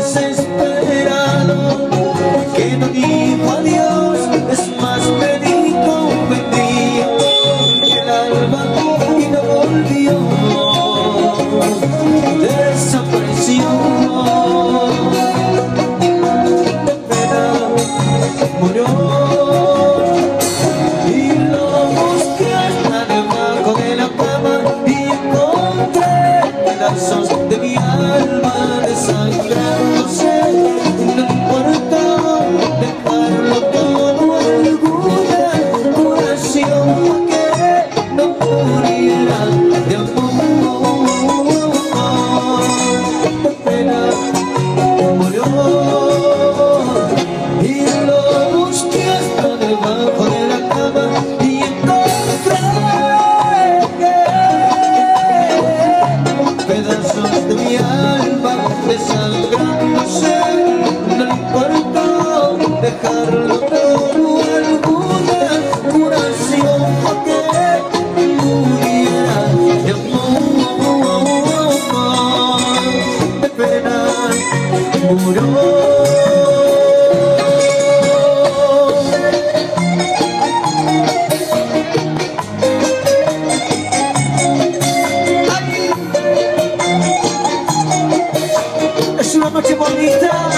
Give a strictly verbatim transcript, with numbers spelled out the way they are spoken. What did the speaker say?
desesperado, que no dijo adiós, es más me dijo buen día, y el alba y no volvió, desapareció. De pena murió y lo busqué hasta debajo de la cama y encontré pedazos de mi alma desangrándose. No importa dejarlo todo, alguna curación que no muriera de amor. De pena murió y lo busqué hasta debajo de la cama y encontré pedazos de mi alma desangrándose. No importa dejarlo todo, alguna curación que muriera de amor. De pena murió. Es una noche bonita.